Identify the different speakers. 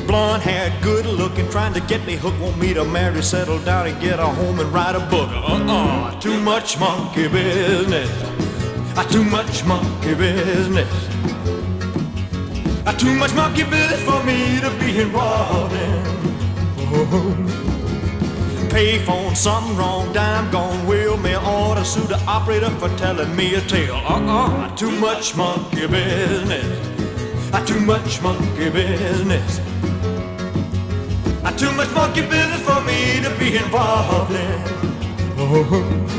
Speaker 1: blonde hair, good looking, trying to get me hooked, want me to marry, settle down and get a home and write a book. Too much monkey business. Too much monkey business. Too much monkey business for me to be involved in. Payphone, something wrong, dime gone, will me order, sue the operator for telling me a tale. Too much monkey business. Too much monkey business. Too much monkey business for me to be involved in.